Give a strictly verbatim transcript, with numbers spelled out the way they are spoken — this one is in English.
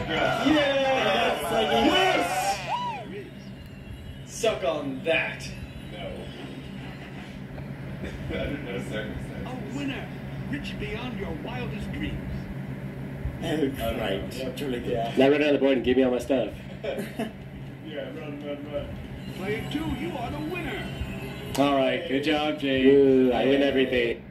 autograph. Yes! Yes! Suck on that. No. Under no circumstances. A winner, rich beyond your wildest dreams. Oh, right. Truly good. Yeah. Now run down the board and give me all my stuff. Yeah, run, run, run. Player two, you are the winner. All right, good job, Jay. Ooh, I win everything.